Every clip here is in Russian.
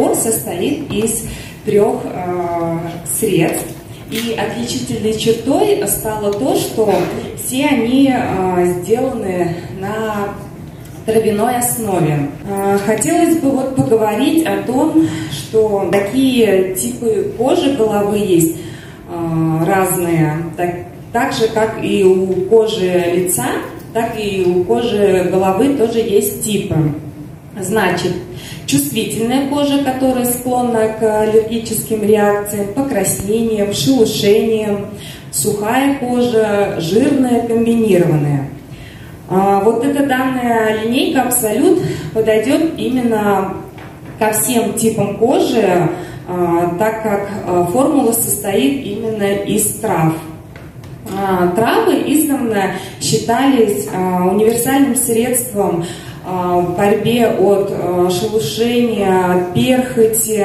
набор состоит из 3 средств. И отличительной чертой стало то, что все они сделаны на травяной основе. Хотелось бы вот поговорить о том, что такие типы кожи головы есть разные, так же как и у кожи лица, так и у кожи головы тоже есть типы. Значит, чувствительная кожа, которая склонна к аллергическим реакциям, покраснениям, шелушениям, сухая кожа, жирная, комбинированная. Вот эта данная линейка Абсолют подойдет именно ко всем типам кожи, так как формула состоит именно из трав. Травы издавна считались универсальным средством в борьбе от шелушения, от перхоти.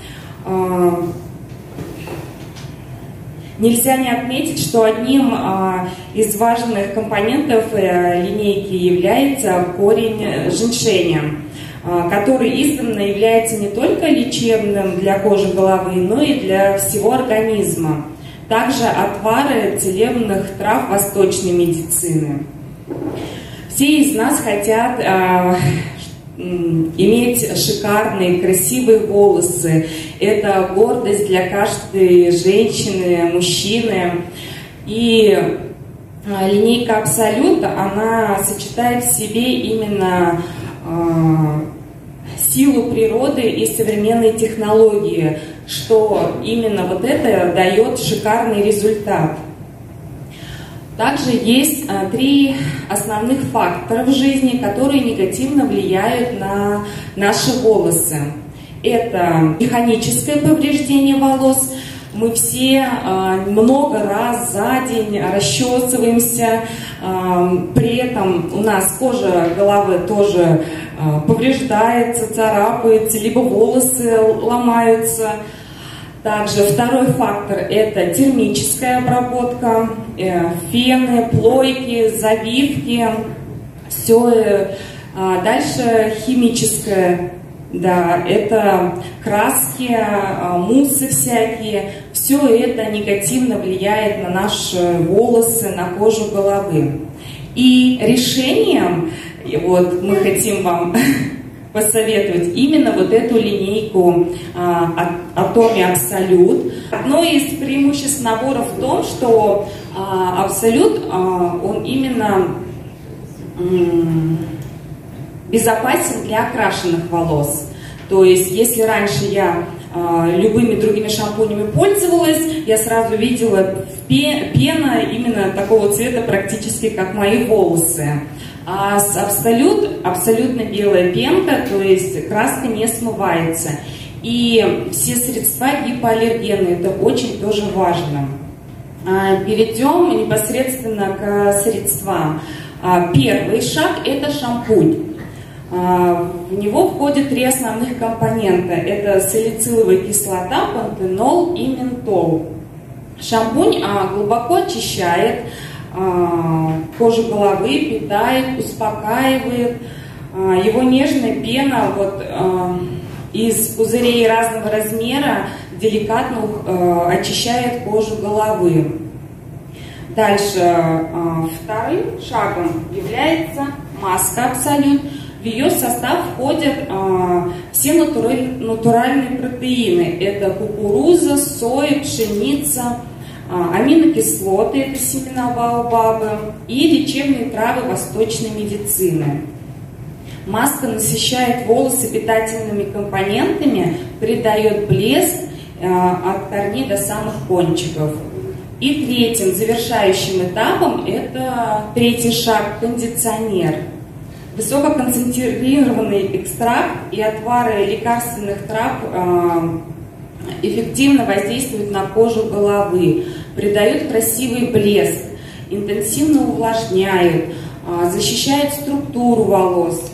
Нельзя не отметить, что одним из важных компонентов линейки является корень женьшеня, который издавна является не только лечебным для кожи головы, но и для всего организма. Также отвары целебных трав восточной медицины. Все из нас хотят иметь шикарные, красивые волосы. Это гордость для каждой женщины, мужчины. И линейка Абсолют, она сочетает в себе именно силу природы и современные технологии, что именно вот это дает шикарный результат. Также есть 3 основных фактора в жизни, которые негативно влияют на наши волосы. Это механическое повреждение волос. Мы все много раз за день расчесываемся, при этом у нас кожа головы тоже повреждается, царапается, либо волосы ломаются. Также второй фактор – это термическая обработка, фены, плойки, завивки. Все. Дальше химическая, да, это краски, муссы всякие. Все это негативно влияет на наши волосы, на кожу головы. И решением, вот мы хотим вам посоветовать именно вот эту линейку Atomy Absolute. Одно из преимуществ набора в том, что Absolute, он именно безопасен для окрашенных волос. То есть, если раньше я любыми другими шампунями пользовалась, я сразу видела пена именно такого цвета, практически как мои волосы. А с Absolute абсолютно белая пенка, то есть краска не смывается. И все средства гипоаллергены, это очень тоже важно. Перейдем непосредственно к средствам. Первый шаг – это шампунь. В него входят 3 основных компонента. Это салициловая кислота, пантенол и ментол. Шампунь глубоко очищает кожу головы, питает, успокаивает. Его нежная пена из пузырей разного размера деликатно очищает кожу головы. Дальше вторым шагом является маска Абсолют. В ее состав входят все натуральные протеины. Это кукуруза, соя, пшеница, аминокислоты, это семена баобабы, и лечебные травы восточной медицины. Маска насыщает волосы питательными компонентами, придает блеск от корней до самых кончиков. И третьим, завершающим этапом, это 3-й шаг – кондиционер. Высококонцентрированный экстракт и отвары лекарственных трав эффективно воздействуют на кожу головы, придают красивый блеск, интенсивно увлажняют, защищают структуру волос,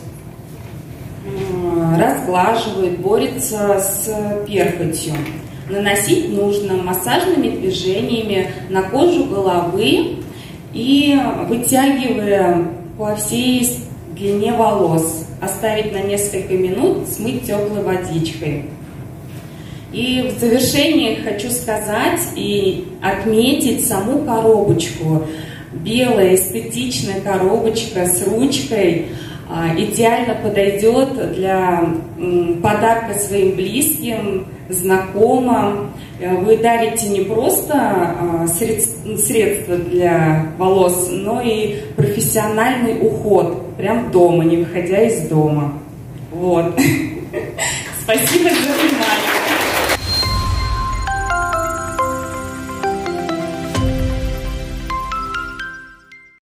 разглаживают, борются с перхотью. Наносить нужно массажными движениями на кожу головы и вытягивая по всей длине волос. Оставить на несколько минут, смыть теплой водичкой. И в завершении хочу сказать и отметить саму коробочку. Белая эстетичная коробочка с ручкой идеально подойдет для подарка своим близким, знакомым. Вы дарите не просто средства для волос, но и профессиональный уход, прям дома, не выходя из дома. Вот. Спасибо за внимание.